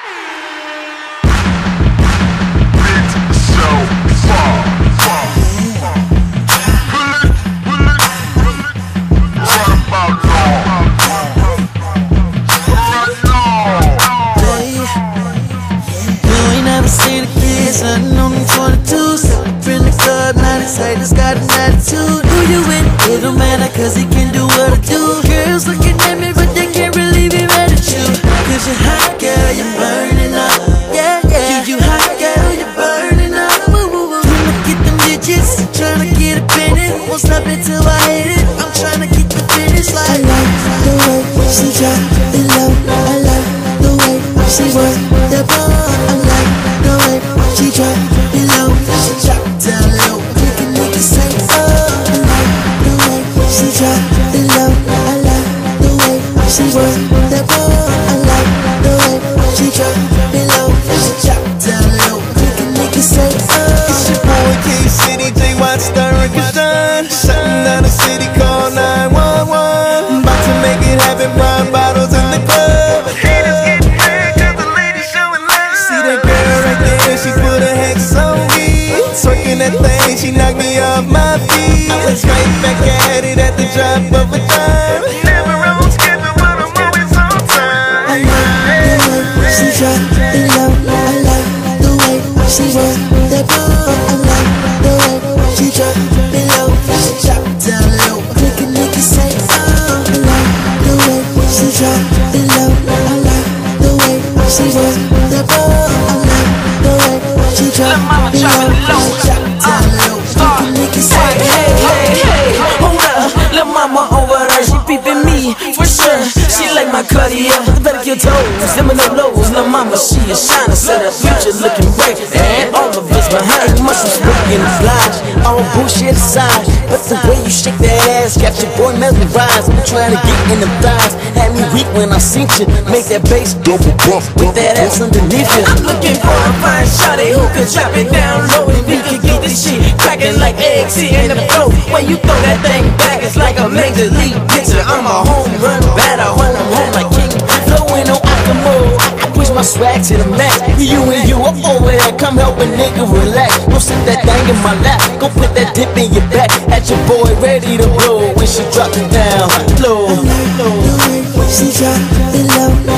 Haters got an attitude. Who you with? It don't matter cause he can do what I do. Girls looking at me but they can't really be mad at you. Cause you're hot girl, you're burning up. Yeah, yeah. You hot girl, you're burning up. Woo, woo, woo. Tryna get them digits, tryna get a penny. Won't stop it till I hate it. I'm tryna get the finish line. I like the way she drop it low. I like the way she work the ball. I like the way she drop it low. She drop it down low. Say, oh, I like the way she drop it low. I like the way she work that ball. I like the way she drop it low. She drop it down low. Quick and nigga say, oh. It's your boy K-City, J. Watt, Star Records done. Shutting down the city, call 911. About to make it happen, brown bottles in the club. Haters get mad cause the lady showing love. See that girl right there, she put her hex on me. Twerking that thing, she knocked me off my feet. I was right back at it at the drop of a dime. Never on schedule, but I'm always on time. I like the way she drop it low. I like the way she work that ball. I like the way she drop it low. She drop it down low. Quick and nigga say, oh. I like the way she drop it low. I like the way she work that ball. I like the way she drop it low. She drop it down low. Quick and nigga say, hey, hold up, lil' mama over there, she peeping me for sure. She like my Cartier, better your toes, them no lows. Lil' mama, she is shining, said her future looking bright, and all of us behind. Muscles working the flies, all bullshit aside, but the way you shake that ass got your boy mesmerized. I'm trying to get in the thighs, had me weak when I seen you. Make that bass double bump with that ass underneath you. I'm looking for a fine shawty who could drop it down low, and we could get this shit cracking like eggs in the flow. When you throw that thing back, it's like a major league pitcher. I'm a home run batter, home like King. Flowing on Akamo, I push my swag to the max. You and you up over there, come help a nigga relax. Go sit that thing in my lap, go put that dip in your back. At your boy ready to blow when she drop it down low. I like the way she drop it low.